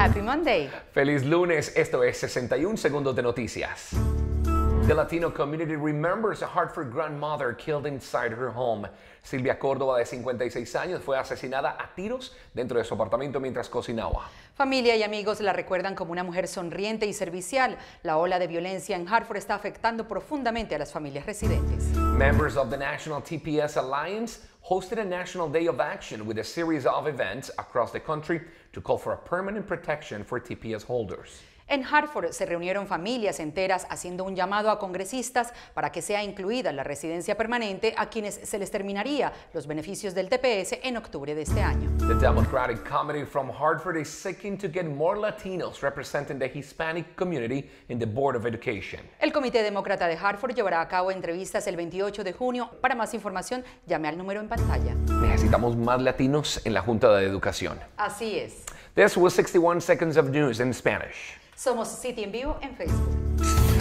Happy Monday. Feliz lunes, esto es 61 segundos de noticias. The Latino community remembers a Hartford grandmother killed inside her home. Silvia Córdoba, de 56 años, fue asesinada a tiros dentro de su apartamento mientras cocinaba. Familia y amigos la recuerdan como una mujer sonriente y servicial. La ola de violencia en Hartford está afectando profundamente a las familias residentes. Members of the National TPS Alliance hosted a National Day of Action with a series of events across the country to call for a permanent protection for TPS holders. En Hartford se reunieron familias enteras haciendo un llamado a congresistas para que sea incluida la residencia permanente a quienes se les terminaría los beneficios del TPS en octubre de este año. The Democratic Committee from Hartford is seeking to get more Latinos representing the Hispanic community in the Board of Education. El Comité Demócrata de Hartford llevará a cabo entrevistas el 28 de junio. Para más información, llame al número en pantalla. Necesitamos más latinos en la Junta de Educación. Así es. This was 61 Seconds of News in Spanish. Somos City en Vivo en Facebook.